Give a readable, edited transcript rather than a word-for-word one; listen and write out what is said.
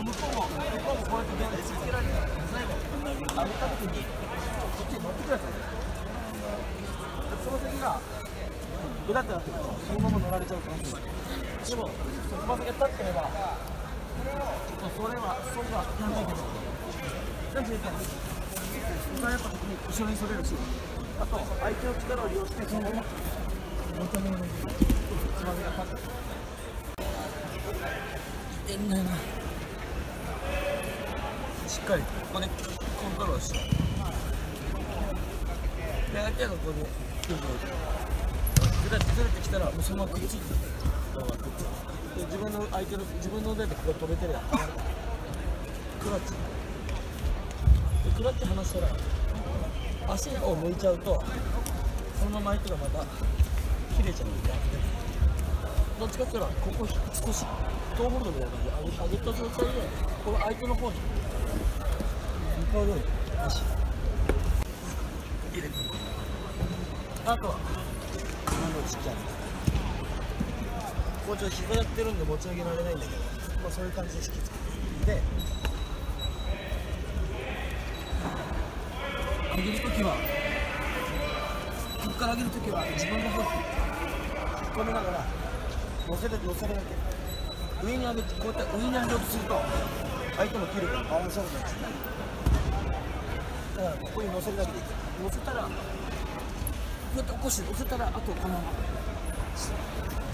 向こうもこうやって電話つけられたら最後上げた時にこっちに乗ってください。その先がグダってなってるとそのまま乗られちゃう感じ。でもつま先が立ってればそれはやんないけどなんて言ったら浮かれた時に後ろにそれるし、あと相手の力を利用してそのまま元につま先が立っていんないな。しっかりここでコントロールして、で相手がここでずれてきたらもうそのままくっついてで自分の腕でここ止めてるやん。クラッチでクラッチ離したら足を抜いちゃうとそのまま相手がまた切れちゃうんで、どっちかっていうとここ少しトーホールドみたいな感じで上げた状態でこの相手の方に向かうように足入れて、あとはちっちゃいこうちょっと膝やってるんで持ち上げられないんだけど、まあ、そういう感じで引きつけてで上げるときはここから上げるときは自分の方に引っ込めながら乗せるだけ上に上げてこうやって上に上げようとすると相手も切るからバランス悪くなっちゃう。だからここに乗せるだけでいい。乗せたらこうやって起こして乗せたらあとこのまま